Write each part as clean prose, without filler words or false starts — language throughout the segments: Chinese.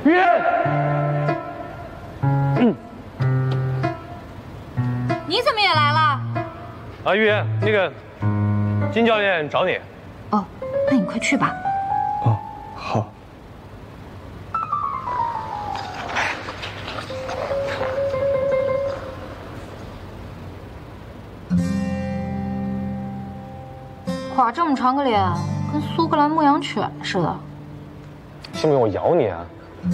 约。 你怎么也来了？ 啊，玉言，那个金教练找你。 哦，那你快去吧。 哦，好。 画这么长个脸，跟苏格兰牧羊犬似的。 信不信我咬你啊？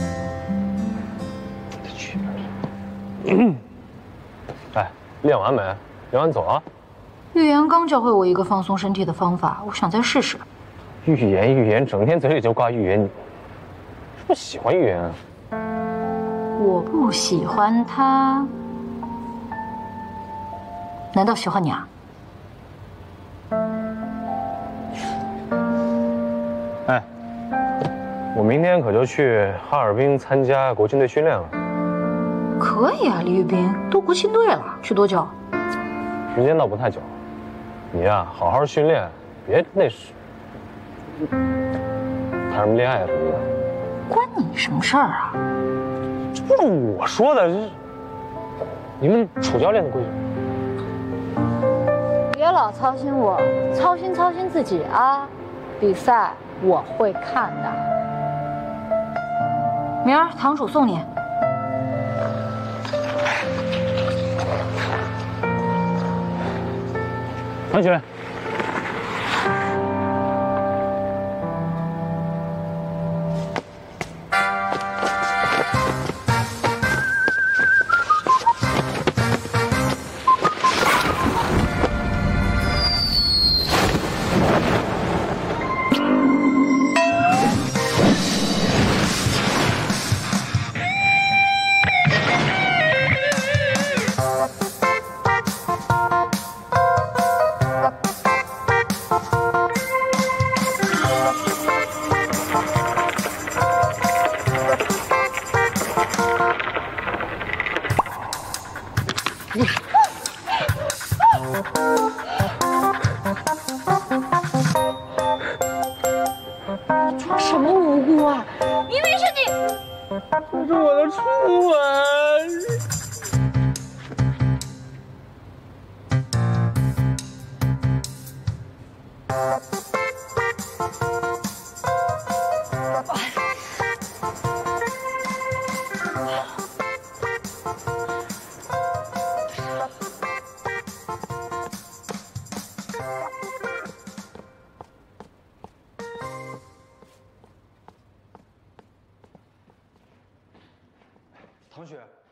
去。哎，练完没？练完走啊。 玉言刚教会我一个放松身体的方法，我想再试试。 玉言，整天嘴里就挂玉言，你是不是喜欢玉言啊？ 我不喜欢他，难道喜欢你啊？ 哎，我明天可就去哈尔滨参加国青队训练了。 可以啊，李玉斌，都国青队了，去多久？ 时间倒不太久，你呀，好好训练，别那是谈什么恋爱什么的。 关你什么事儿啊？ 这不是我说的，这是你们楚教练的规矩。 别老操心我，操心自己啊！比赛我会看的。明儿堂主送你。 同学。 装什么无辜啊？明明是你！ 这是我的初吻。同学。